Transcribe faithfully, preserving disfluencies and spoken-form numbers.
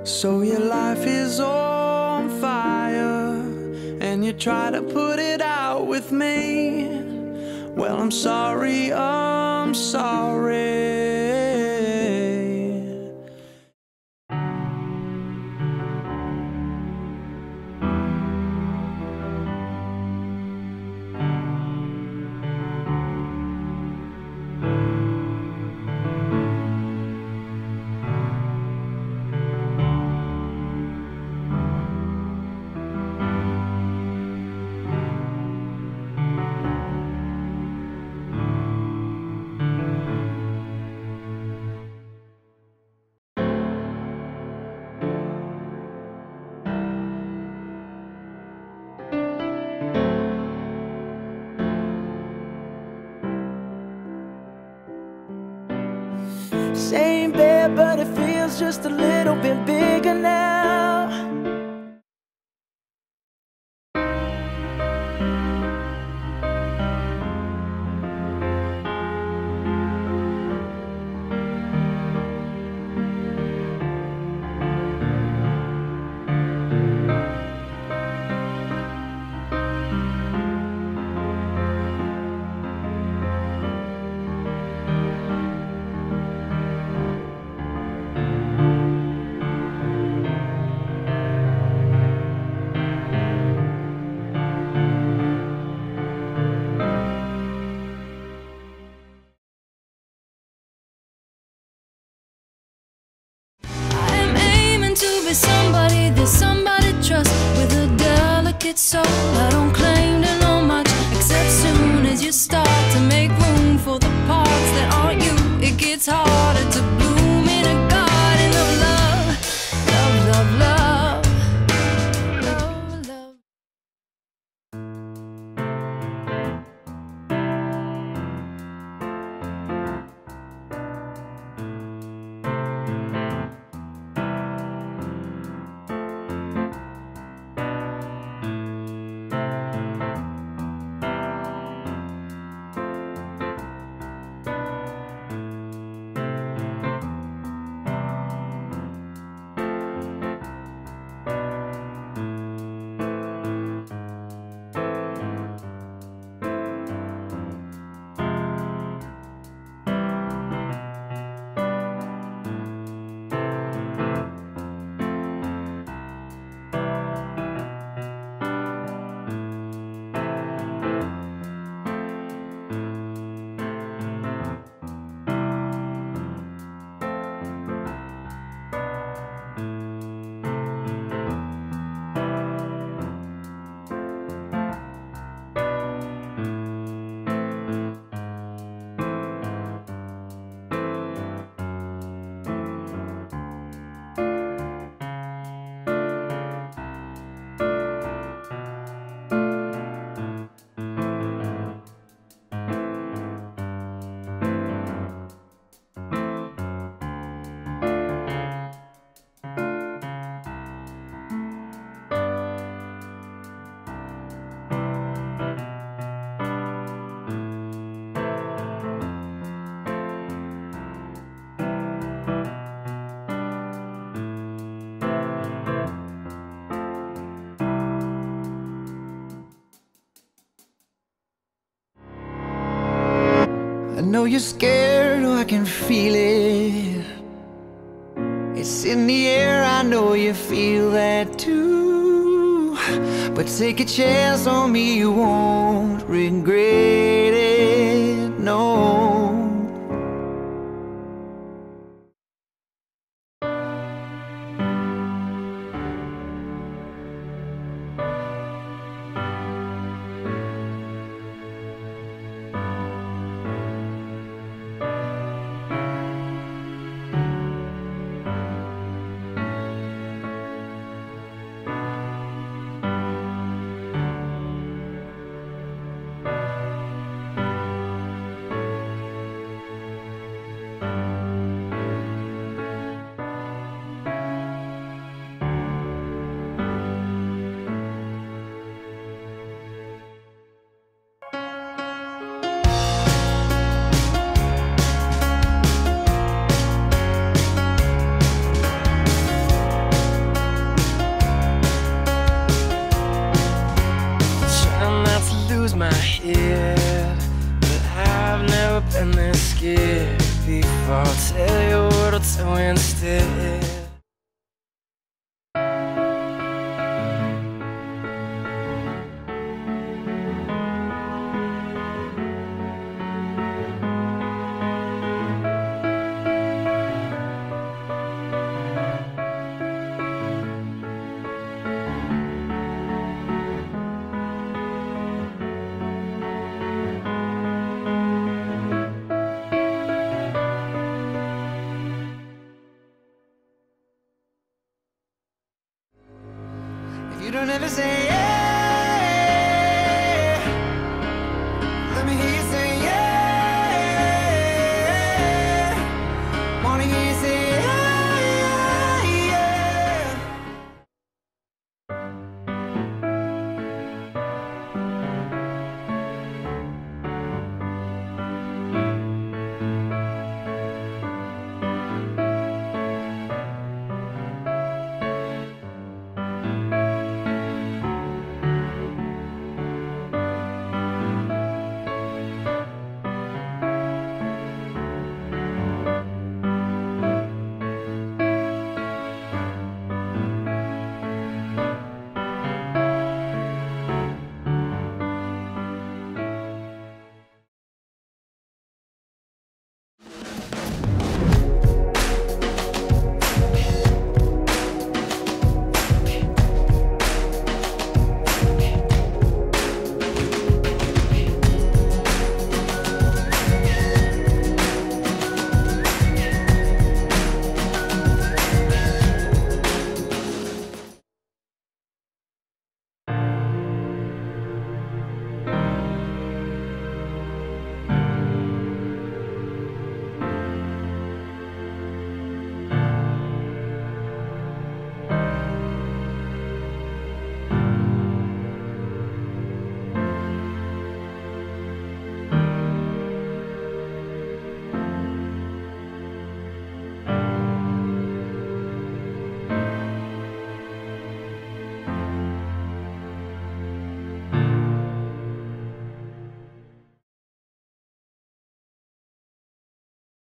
So your life is on fire, and you try to put it out with me. Well, I'm sorry, I'm sorry. Same bed, but it feels just a little bit bigger now. Somebody that somebody trusts with a delicate soul. I don't claim to know much, except soon as you start to make room for the parts that aren't you, it gets harder to bloom in a garden of love. Love, love, love. Love, love. I know you're scared, oh, I can feel it. It's in the air, I know you feel that too. But take a chance on me, you won't regret it, no. up and then skip before I tell you what I'll do instead.